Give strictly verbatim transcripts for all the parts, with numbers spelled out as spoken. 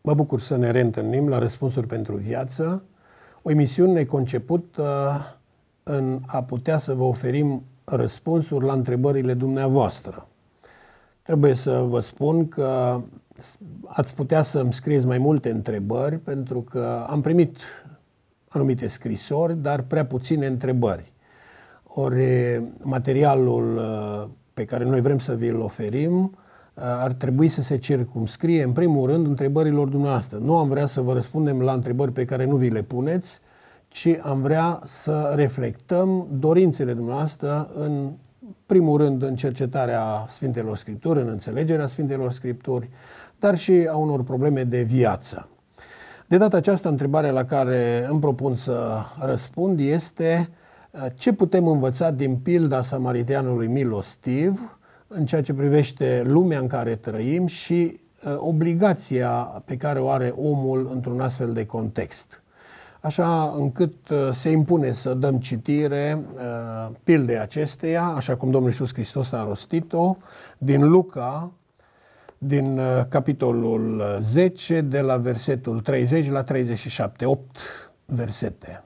Mă bucur să ne reîntâlnim la Răspunsuri pentru Viață, o emisiune concepută în a putea să vă oferim răspunsuri la întrebările dumneavoastră. Trebuie să vă spun că ați putea să-mi scrieți mai multe întrebări, pentru că am primit anumite scrisori, dar prea puține întrebări. Ori materialul pe care noi vrem să vi-l oferim ar trebui să se circumscrie, în primul rând, întrebărilor dumneavoastră. Nu am vrea să vă răspundem la întrebări pe care nu vi le puneți, ci am vrea să reflectăm dorințele dumneavoastră, în primul rând în cercetarea Sfintelor Scripturi, în înțelegerea Sfintelor Scripturi, dar și a unor probleme de viață. De data aceasta, întrebarea la care îmi propun să răspund este: ce putem învăța din pilda samariteanului milostiv în ceea ce privește lumea în care trăim și uh, obligația pe care o are omul într-un astfel de context. Așa încât uh, se impune să dăm citire uh, pildei acesteia, așa cum Domnul Iisus Hristos a rostit-o, din Luca, din uh, capitolul zece, de la versetul treizeci la treizeci și șapte, opt versete.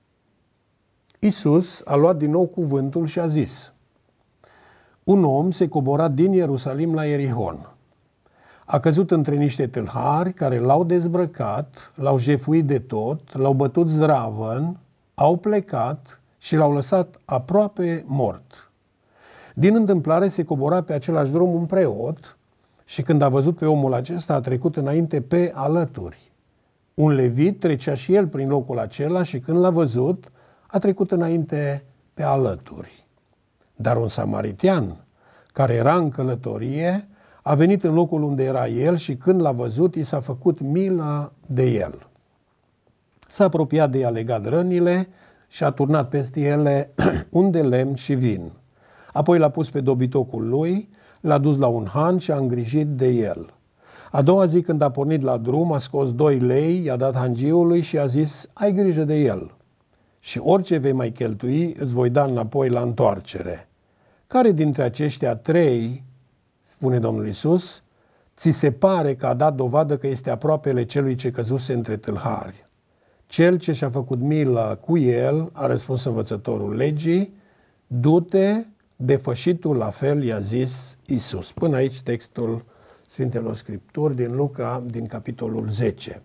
Iisus a luat din nou cuvântul și a zis: un om se cobora din Ierusalim la Ierihon. A căzut între niște tâlhari care l-au dezbrăcat, l-au jefuit de tot, l-au bătut zdravăn, au plecat și l-au lăsat aproape mort. Din întâmplare se cobora pe același drum un preot și când a văzut pe omul acesta, a trecut înainte pe alături. Un levit trecea și el prin locul acela și când l-a văzut, a trecut înainte pe alături. Dar un samaritean, care era în călătorie, a venit în locul unde era el și când l-a văzut, i s-a făcut milă de el. S-a apropiat de ea, legat rănile și a turnat peste ele un de lemn și vin. Apoi l-a pus pe dobitocul lui, l-a dus la un han și a îngrijit de el. A doua zi, când a pornit la drum, a scos doi lei, i-a dat hangiului și a zis: ai grijă de el și orice vei mai cheltui îți voi da înapoi la întoarcere. Care dintre aceștia trei, spune Domnul Iisus, ți se pare că a dat dovadă că este aproapele celui ce căzuse între tâlhari? Cel ce și-a făcut milă cu el, a răspuns învățătorul legii, du-te, defășitul la fel, i-a zis Iisus. Până aici textul Sfintelor Scripturi din Luca, din capitolul zece.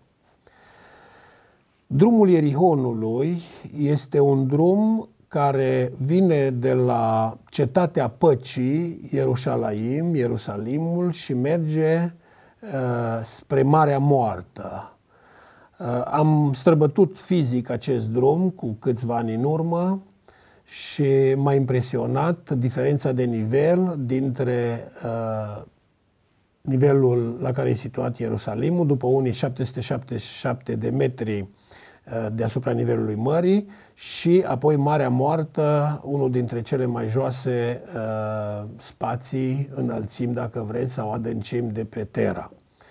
Drumul Ierihonului este un drum care vine de la cetatea păcii, Ierusalim, Ierusalimul, și merge uh, spre Marea Moartă. Uh, am străbătut fizic acest drum cu câțiva ani în urmă și m-a impresionat diferența de nivel dintre uh, nivelul la care e situat Ierusalimul, după unii șapte sute șaptezeci și șapte de metri deasupra nivelului mării, și apoi Marea Moartă, unul dintre cele mai joase uh, spații, înălțimi, dacă vreți, sau adâncimi de pe Terra.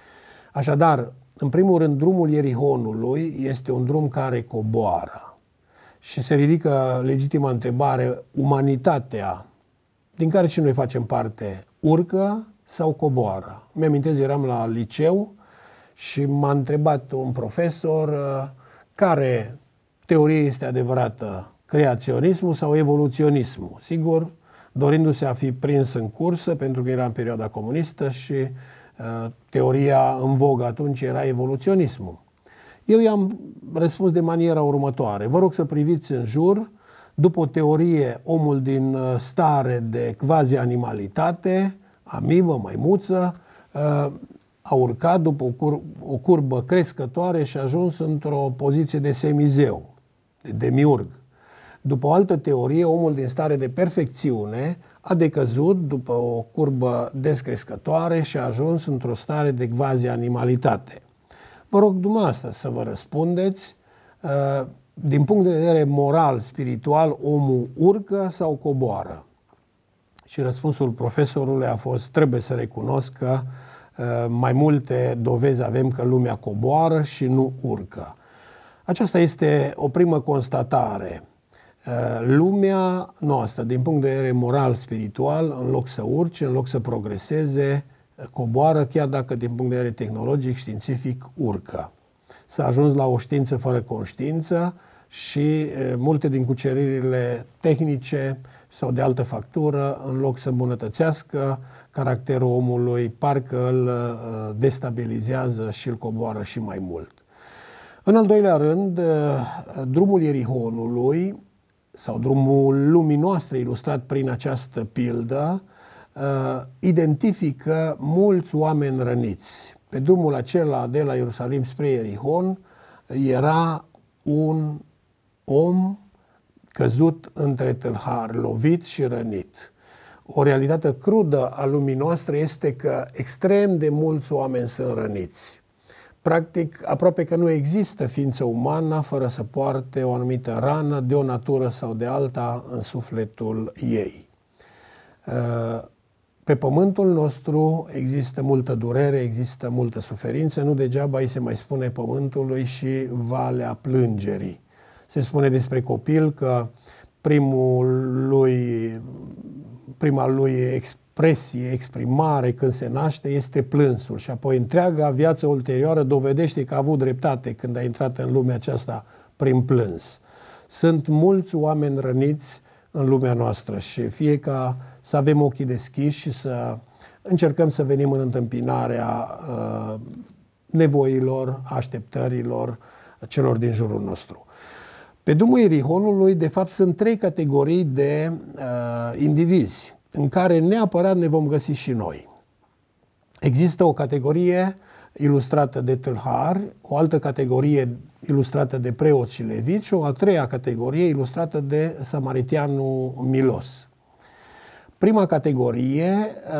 Așadar, în primul rând, drumul Ierihonului este un drum care coboară. Și se ridică legitima întrebare: umanitatea, din care și noi facem parte, urcă sau coboară? Mi-amintesc, eram la liceu și m-a întrebat un profesor uh, care teorie este adevărată, creaționismul sau evoluționismul? Sigur, dorindu-se a fi prins în cursă, pentru că era în perioada comunistă și uh, teoria în vogă atunci era evoluționismul. Eu i-am răspuns de maniera următoare: vă rog să priviți în jur, după o teorie, omul din stare de quasi-animalitate, amibă, maimuță, uh, a urcat după o, cur o curbă crescătoare și a ajuns într-o poziție de semizeu, de demiurg. După o altă teorie, omul din stare de perfecțiune a decăzut după o curbă descrescătoare și a ajuns într-o stare de quasi-animalitate. Vă rog dumneavoastră să vă răspundeți, din punct de vedere moral, spiritual, omul urcă sau coboară? Și răspunsul profesorului a fost: trebuie să recunosc că mai multe dovezi avem că lumea coboară și nu urcă. Aceasta este o primă constatare. Lumea noastră, din punct de vedere moral, spiritual, în loc să urce, în loc să progreseze, coboară, chiar dacă din punct de vedere tehnologic, științific, urcă. S-a ajuns la o știință fără conștiință și multe din cuceririle tehnice sau de altă factură, în loc să îmbunătățească caracterul omului, parcă îl destabilizează și îl coboară și mai mult. În al doilea rând, drumul Ierihonului, sau drumul lumii noastre ilustrat prin această pildă, identifică mulți oameni răniți. Pe drumul acela de la Ierusalim spre Ierihon era un om căzut între tâlhari, lovit și rănit. O realitate crudă a lumii noastre este că extrem de mulți oameni sunt răniți. Practic, aproape că nu există ființă umană fără să poarte o anumită rană de o natură sau de alta în sufletul ei. Pe pământul nostru există multă durere, există multă suferință, nu degeaba îi se mai spune pământului și valea plângerii. Se spune despre copil că primul lui, prima lui expresie, exprimare când se naște este plânsul și apoi întreaga viață ulterioară dovedește că a avut dreptate când a intrat în lumea aceasta prin plâns. Sunt mulți oameni răniți în lumea noastră și fie ca să avem ochii deschiși și să încercăm să venim în întâmpinarea uh, nevoilor, așteptărilor celor din jurul nostru. Pe drumul Ierihonului, de fapt, sunt trei categorii de uh, indivizi în care neapărat ne vom găsi și noi. Există o categorie ilustrată de tâlhari, o altă categorie ilustrată de preoți și leviți și o a treia categorie ilustrată de samaritianul milos. Prima categorie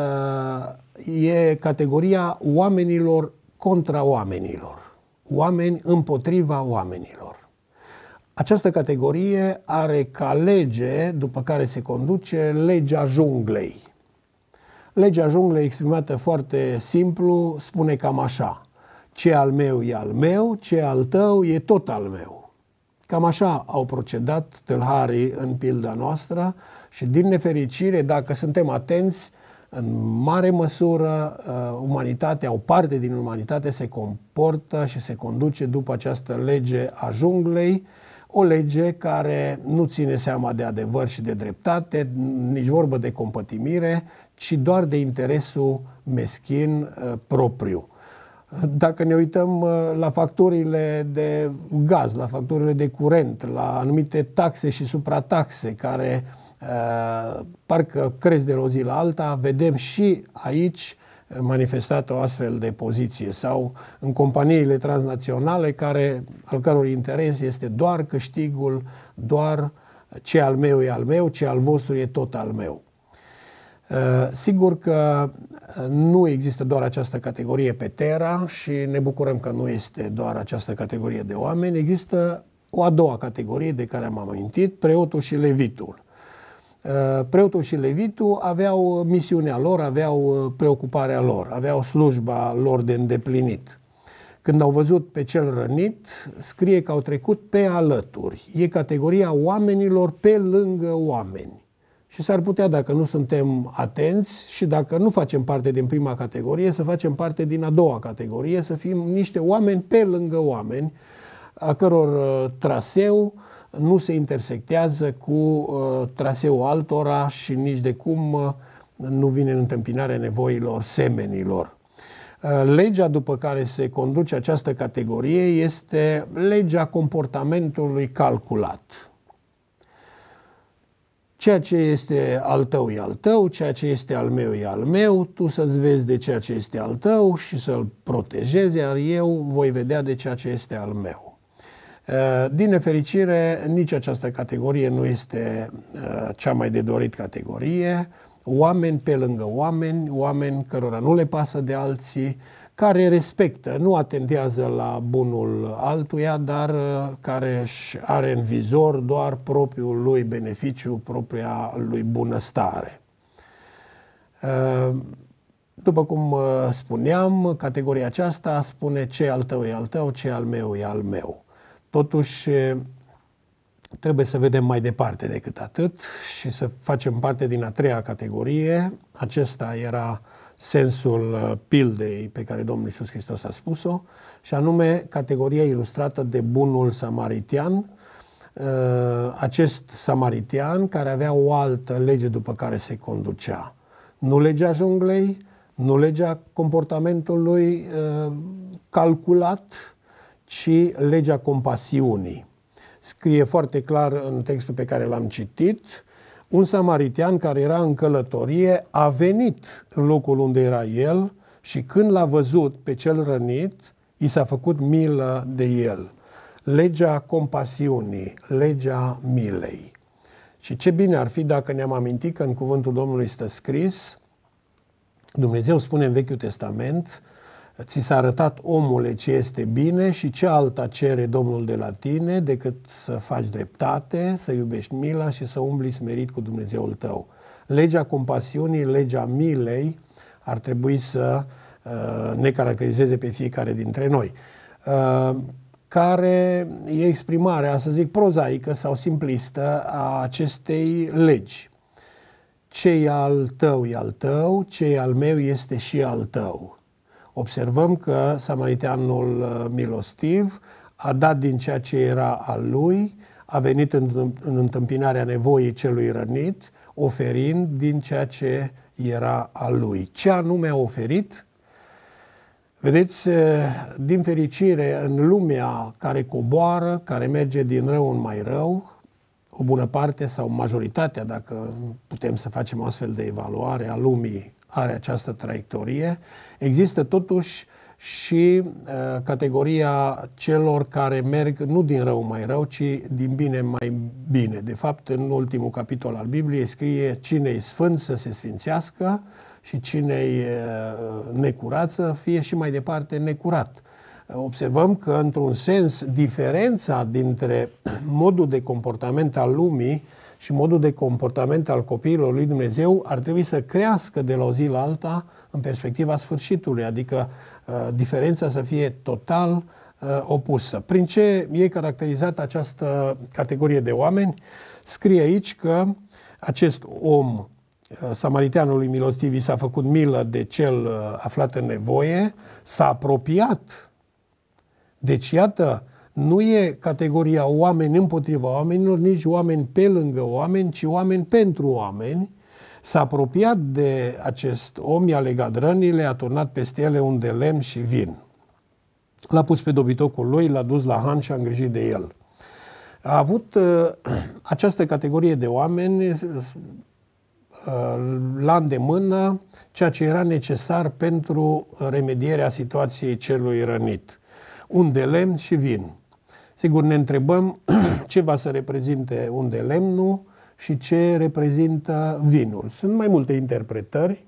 uh, e categoria oamenilor contra oamenilor, oameni împotriva oamenilor. Această categorie are ca lege, după care se conduce, legea junglei. Legea junglei, exprimată foarte simplu, spune cam așa: ce al meu e al meu, ce al tău e tot al meu. Cam așa au procedat tâlharii în pilda noastră și, din nefericire, dacă suntem atenți, în mare măsură, umanitatea, o parte din umanitate se comportă și se conduce după această lege a junglei, o lege care nu ține seama de adevăr și de dreptate, nici vorbă de compătimire, ci doar de interesul meschin uh, propriu. Dacă ne uităm uh, la facturile de gaz, la facturile de curent, la anumite taxe și suprataxe care uh, parcă cresc de la o zi la alta, vedem și aici manifestată o astfel de poziție, sau în companiile transnaționale care, al căror interes este doar câștigul, doar ce al meu e al meu, ce al vostru e tot al meu. Sigur că nu există doar această categorie pe Terra și ne bucurăm că nu este doar această categorie de oameni. Există o a doua categorie de care am amintit, preotul și levitul. Preotul și levitul aveau misiunea lor, aveau preocuparea lor, aveau slujba lor de îndeplinit. Când au văzut pe cel rănit, scrie că au trecut pe alături. E categoria oamenilor pe lângă oameni. Și s-ar putea, dacă nu suntem atenți și dacă nu facem parte din prima categorie, să facem parte din a doua categorie, să fim niște oameni pe lângă oameni, a căror traseu nu se intersectează cu uh, traseul altora și nici de cum uh, nu vine în întâmpinarea nevoilor semenilor. Uh, legea după care se conduce această categorie este legea comportamentului calculat. Ceea ce este al tău e al tău, ceea ce este al meu e al meu, tu să-ți vezi de ceea ce este al tău și să-l protejezi, iar eu voi vedea de ceea ce este al meu. Din nefericire, nici această categorie nu este cea mai de dorit categorie. Oameni pe lângă oameni, oameni cărora nu le pasă de alții, care respectă, nu atentează la bunul altuia, dar care își are în vizor doar propriul lui beneficiu, propria lui bunăstare. După cum spuneam, categoria aceasta spune ce al tău e al tău, ce al meu e al meu. Totuși, trebuie să vedem mai departe decât atât și să facem parte din a treia categorie. Acesta era sensul pildei pe care Domnul Iisus Hristos a spus-o, și anume categoria ilustrată de bunul samaritian, acest samaritian care avea o altă lege după care se conducea. Nu legea junglei, nu legea comportamentului calculat, ci legea compasiunii. Scrie foarte clar în textul pe care l-am citit: un samaritian care era în călătorie a venit în locul unde era el și când l-a văzut pe cel rănit, i s-a făcut milă de el. Legea compasiunii, legea milei. Și ce bine ar fi dacă ne-am amintit că în cuvântul Domnului stă scris, Dumnezeu spune în Vechiul Testament: ți s-a arătat, omule, ce este bine și ce alta cere Domnul de la tine decât să faci dreptate, să iubești mila și să umbli smerit cu Dumnezeul tău. Legea compasiunii, legea milei ar trebui să uh, ne caracterizeze pe fiecare dintre noi. Uh, care e exprimarea, să zic, prozaică sau simplistă a acestei legi. Ce e al tău e al tău, ce e al meu este și al tău. Observăm că samariteanul milostiv a dat din ceea ce era al lui, a venit în, în întâmpinarea nevoii celui rănit, oferind din ceea ce era al lui. Ce anume a oferit? Vedeți, din fericire, în lumea care coboară, care merge din rău în mai rău, o bună parte sau majoritatea, dacă putem să facem o astfel de evaluare a lumii, are această traiectorie, există totuși și uh, categoria celor care merg nu din rău mai rău, ci din bine mai bine. De fapt, în ultimul capitol al Bibliei scrie: cine-i sfânt să se sfințească și cine-i uh, necurat să fie și mai departe necurat. Observăm că, într-un sens, diferența dintre modul de comportament al lumii și modul de comportament al copiilor lui Dumnezeu ar trebui să crească de la o zi la alta în perspectiva sfârșitului, adică uh, diferența să fie total uh, opusă. Prin ce e caracterizată această categorie de oameni? Scrie aici că acest om, uh, samariteanului milostiv, i s-a făcut milă de cel uh, aflat în nevoie, s-a apropiat. Deci, iată, nu e categoria oameni împotriva oamenilor, nici oameni pe lângă oameni, ci oameni pentru oameni. S-a apropiat de acest om, i-a legat rănile, a turnat peste ele un de lemn și vin. L-a pus pe dobitocul lui, l-a dus la han și a îngrijit de el. A avut uh, această categorie de oameni uh, la îndemână ceea ce era necesar pentru remedierea situației celui rănit. Un de lemn și vin. Sigur, ne întrebăm ce va să reprezinte un de lemnul și ce reprezintă vinul. Sunt mai multe interpretări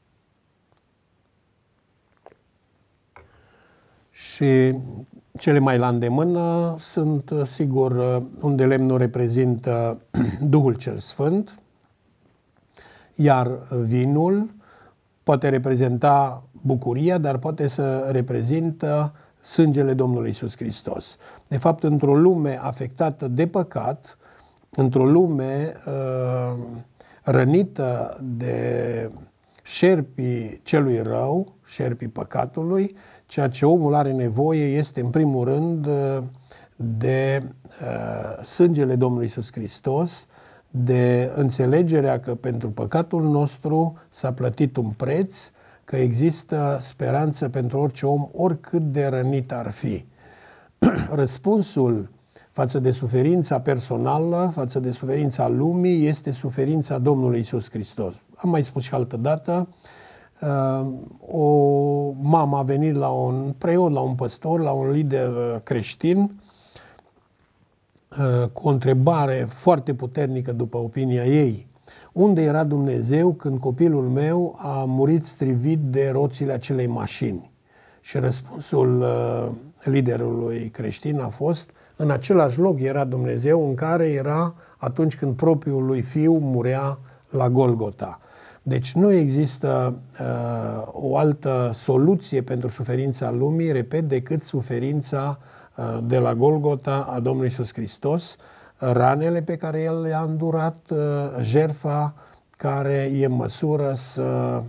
și cele mai la îndemână sunt, sigur, un de lemnul reprezintă Duhul cel Sfânt, iar vinul poate reprezenta bucuria, dar poate să reprezintă sângele Domnului Iisus Hristos. De fapt, într-o lume afectată de păcat, într-o lume uh, rănită de șerpii celui rău, șerpii păcatului, ceea ce omul are nevoie este, în primul rând, de uh, sângele Domnului Iisus Hristos, de înțelegerea că pentru păcatul nostru s-a plătit un preț, că există speranță pentru orice om, oricât de rănit ar fi. Răspunsul față de suferința personală, față de suferința lumii, este suferința Domnului Iisus Hristos. Am mai spus și altă dată, o mamă a venit la un preot, la un păstor, la un lider creștin, cu o întrebare foarte puternică după opinia ei. Unde era Dumnezeu când copilul meu a murit strivit de roțile acelei mașini? Și răspunsul uh, liderului creștin a fost: în același loc era Dumnezeu în care era atunci când propriul lui fiu murea la Golgota. Deci nu există uh, o altă soluție pentru suferința lumii, repet, decât suferința uh, de la Golgota a Domnului Iisus Hristos, ranele pe care El le-a îndurat, jertfa care e în măsură să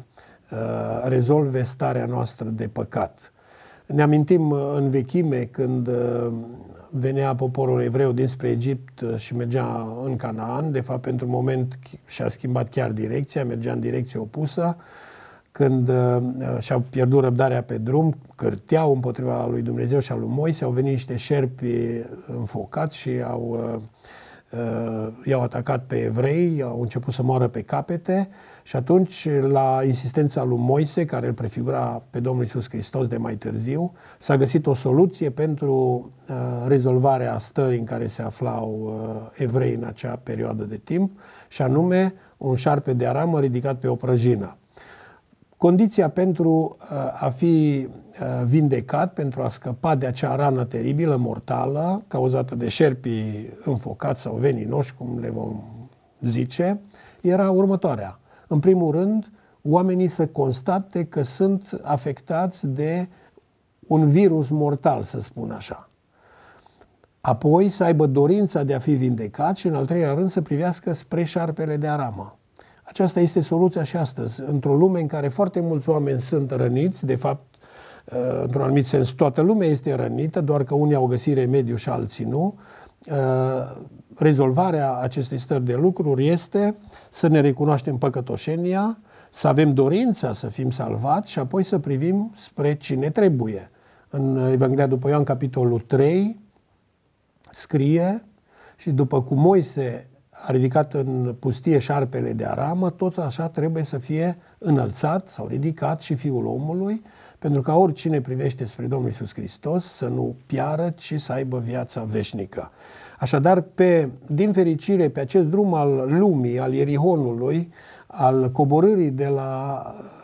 rezolve starea noastră de păcat. Ne amintim în vechime când venea poporul evreu dinspre Egipt și mergea în Canaan, de fapt pentru un moment și-a schimbat chiar direcția, mergea în direcție opusă, când și-au pierdut răbdarea pe drum, cârteau împotriva lui Dumnezeu și a lui Moise, au venit niște șerpi înfocați și au, i-au atacat pe evrei, au început să moară pe capete și atunci, la insistența lui Moise, care îl prefigura pe Domnul Iisus Hristos de mai târziu, s-a găsit o soluție pentru rezolvarea stării în care se aflau evrei în acea perioadă de timp, și anume un șarpe de aramă ridicat pe o prăjină. Condiția pentru a fi vindecat, pentru a scăpa de acea rană teribilă, mortală, cauzată de șerpii înfocați sau veninoși, cum le vom zice, era următoarea. În primul rând, oamenii să constate că sunt afectați de un virus mortal, să spun așa. Apoi să aibă dorința de a fi vindecat și, în al treilea rând, să privească spre șarpele de aramă. Aceasta este soluția și astăzi. Într-o lume în care foarte mulți oameni sunt răniți, de fapt, într-un anumit sens, toată lumea este rănită, doar că unii au găsit remediu și alții nu, rezolvarea acestei stări de lucruri este să ne recunoaștem păcătoșenia, să avem dorința să fim salvați și apoi să privim spre cine trebuie. În Evanghelia după Ioan, capitolul trei, scrie: și după cum Moise a ridicat în pustie șarpele de aramă, tot așa trebuie să fie înălțat sau ridicat și Fiul omului, pentru ca oricine privește spre Domnul Iisus Hristos să nu piară, ci să aibă viața veșnică. Așadar, pe, din fericire, pe acest drum al lumii, al Ierihonului, al coborârii de la,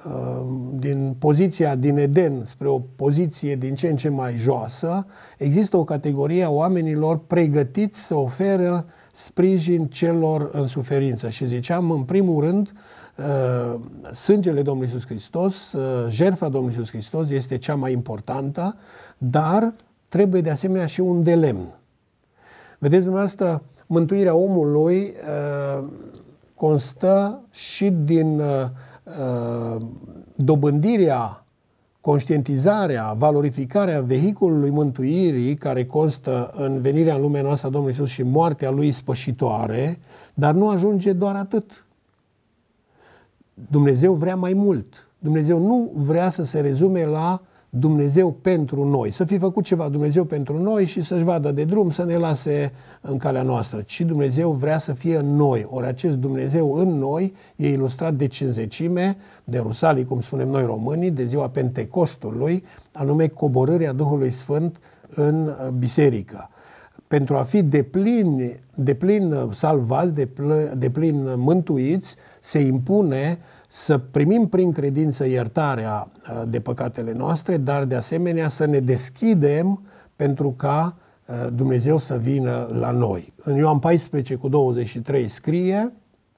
din poziția din Eden spre o poziție din ce în ce mai joasă, există o categorie a oamenilor pregătiți să oferă sprijin celor în suferință. Și ziceam, în primul rând, sângele Domnului Iisus Hristos, jertfa Domnului Iisus Hristos este cea mai importantă, dar trebuie de asemenea și un de lemn. Vedeți dumneavoastră, mântuirea omului constă și din dobândirea, conștientizarea, valorificarea vehiculului mântuirii, care constă în venirea în lumea noastră a Domnului Iisus și moartea Lui spășitoare, dar nu ajunge doar atât. Dumnezeu vrea mai mult. Dumnezeu nu vrea să se rezume la Dumnezeu pentru noi, să fi făcut ceva Dumnezeu pentru noi și să-și vadă de drum, să ne lase în calea noastră, ci Dumnezeu vrea să fie în noi. Ori acest Dumnezeu în noi e ilustrat de cinzecime, de Rusalii, cum spunem noi românii, de ziua Pentecostului, anume coborârea Duhului Sfânt în biserică. Pentru a fi deplin, deplin salvați, deplin, deplin mântuiți, se impune să primim prin credință iertarea de păcatele noastre, dar de asemenea să ne deschidem pentru ca Dumnezeu să vină la noi. În Ioan paisprezece cu douăzeci și trei scrie: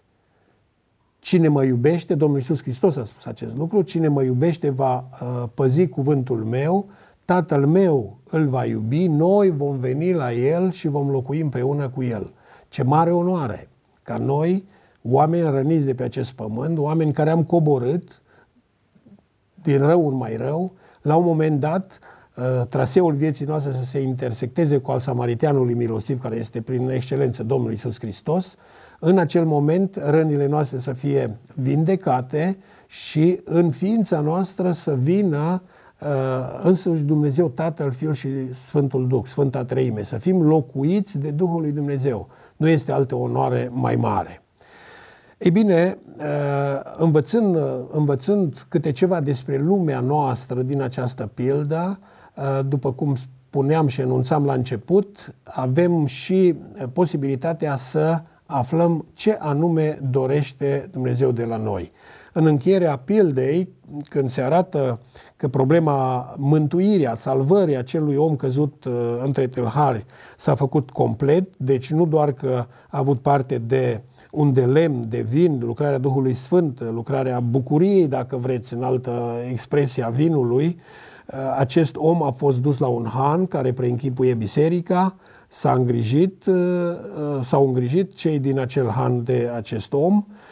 cine mă iubește, Domnul Iisus Hristos a spus acest lucru, cine mă iubește va păzi cuvântul meu, Tatăl meu îl va iubi, noi vom veni la el și vom locui împreună cu el. Ce mare onoare ca noi, oameni răniți de pe acest pământ, oameni care am coborât din rău în mai rău, la un moment dat, traseul vieții noastre să se intersecteze cu al samariteanului milostiv, care este prin excelență Domnul Iisus Hristos, în acel moment rănile noastre să fie vindecate și în ființa noastră să vină însuși Dumnezeu Tatăl, Fiul și Sfântul Duh, Sfânta Treime, să fim locuiți de Duhul lui Dumnezeu. Nu este altă onoare mai mare. Ei bine, învățând, învățând câte ceva despre lumea noastră din această pildă, după cum spuneam și enunțam la început, avem și posibilitatea să aflăm ce anume dorește Dumnezeu de la noi. În încheierea pildei, când se arată că problema mântuirii, a salvării acelui om căzut uh, între tâlhari s-a făcut complet, deci nu doar că a avut parte de un de lemn, de vin, lucrarea Duhului Sfânt, lucrarea bucuriei, dacă vreți, în altă expresie a vinului, uh, acest om a fost dus la un han care preînchipuie biserica, s-a îngrijit, uh, s-au îngrijit cei din acel han de acest om,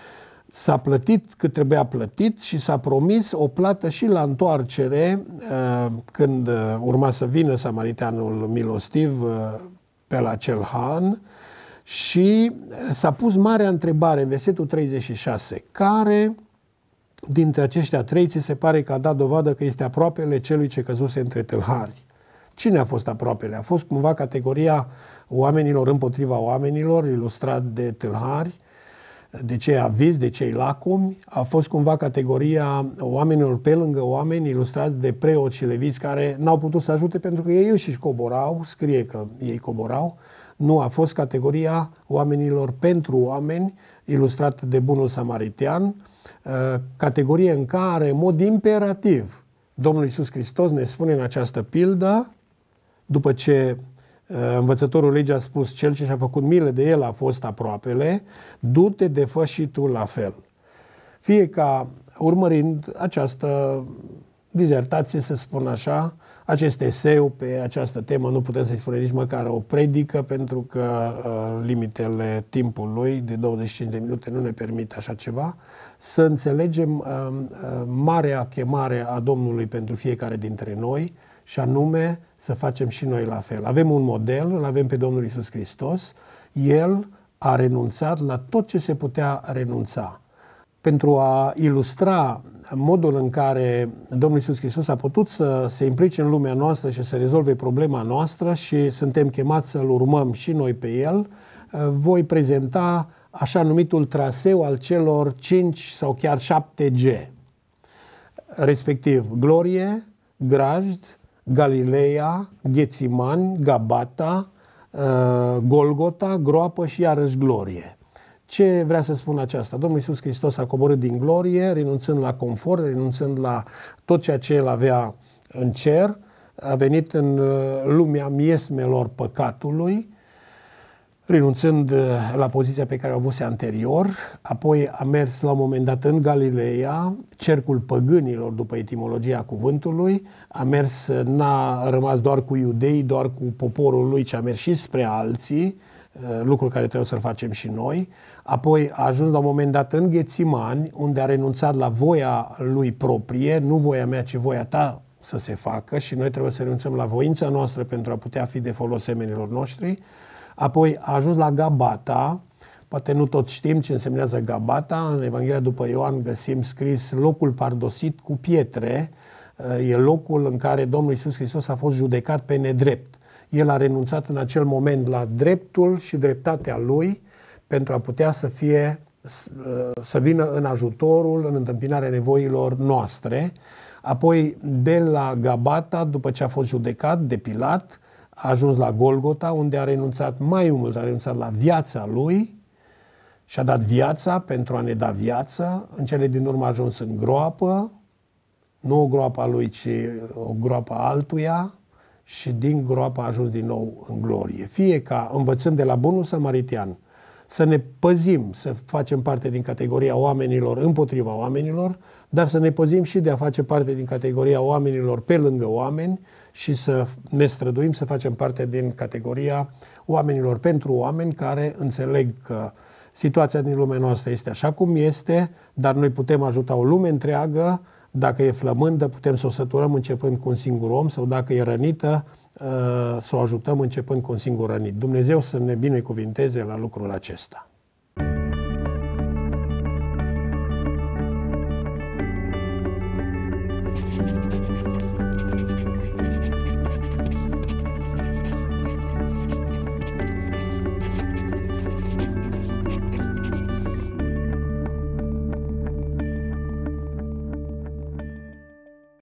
S-a plătit cât trebuia plătit și s-a promis o plată și la întoarcere când urma să vină samariteanul milostiv pe la acel han. Și s-a pus marea întrebare în versetul treizeci și șase. Care dintre aceștia trei ți se pare că a dat dovadă că este aproapele celui ce căzuse între tâlhari? Cine a fost aproapele? A fost cumva categoria oamenilor împotriva oamenilor, ilustrat de tâlhari, de cei avizi, de cei lacomi. A fost cumva categoria oamenilor pe lângă oameni, ilustrați de preoți și leviți care n-au putut să ajute pentru că ei înșiși coborau, scrie că ei coborau. Nu, a fost categoria oamenilor pentru oameni, ilustrată de bunul samaritean, categorie în care, în mod imperativ, Domnul Iisus Hristos ne spune în această pildă, după ce învățătorul legii a spus, cel ce și-a făcut milă de el a fost aproapele, du-te de fă și tu la fel. Fie ca, urmărind această dizertație, să spun așa, acest eseu pe această temă, nu putem să-i spunem nici măcar o predică, pentru că uh, limitele timpului de douăzeci și cinci de minute nu ne permit așa ceva, să înțelegem uh, uh, marea chemare a Domnului pentru fiecare dintre noi, și anume să facem și noi la fel. Avem un model, îl avem pe Domnul Iisus Hristos, El a renunțat la tot ce se putea renunța. Pentru a ilustra modul în care Domnul Iisus Hristos a putut să se implice în lumea noastră și să rezolve problema noastră și suntem chemați să-L urmăm și noi pe El, voi prezenta așa numitul traseu al celor cinci sau chiar șapte G, respectiv Glorie, Grajd, Galileea, Ghețimani, Gabata, Golgota, groapă și iarăși glorie. Ce vrea să spun aceasta? Domnul Iisus Hristos a coborât din glorie, renunțând la confort, renunțând la tot ceea ce El avea în cer, a venit în lumea miesmelor păcatului, renunțând la poziția pe care o avuse anterior, apoi a mers la un moment dat în Galileea, cercul păgânilor după etimologia cuvântului, a mers, n-a rămas doar cu iudeii, doar cu poporul lui, ci a mers și spre alții, lucru care trebuie să-l facem și noi. Apoi a ajuns la un moment dat în Ghețimani, unde a renunțat la voia lui proprie, nu voia mea, ci voia ta să se facă, și noi trebuie să renunțăm la voința noastră pentru a putea fi de folos semenilor noștri. Apoi a ajuns la Gabata, poate nu toți știm ce însemnează Gabata, în Evanghelia după Ioan găsim scris locul pardosit cu pietre, e locul în care Domnul Iisus Hristos a fost judecat pe nedrept. El a renunțat în acel moment la dreptul și dreptatea Lui pentru a putea să fie, să vină în ajutorul, în întâmpinarea nevoilor noastre. Apoi de la Gabata, după ce a fost judecat de Pilat, a ajuns la Golgota, unde a renunțat mai mult, a renunțat la viața Lui și a dat viața pentru a ne da viață. În cele din urmă a ajuns în groapă, nu o groapă a Lui, ci o groapă a altuia, și din groapă a ajuns din nou în glorie. Fie ca, învățând de la bunul samaritean, să ne păzim, să facem parte din categoria oamenilor împotriva oamenilor, dar să ne păzim și de a face parte din categoria oamenilor pe lângă oameni și să ne străduim să facem parte din categoria oamenilor pentru oameni, care înțeleg că situația din lumea noastră este așa cum este, dar noi putem ajuta o lume întreagă. Dacă e flămândă, putem să o săturăm începând cu un singur om, sau dacă e rănită, să o ajutăm începând cu un singur rănit. Dumnezeu să ne binecuvinteze la lucrul acesta.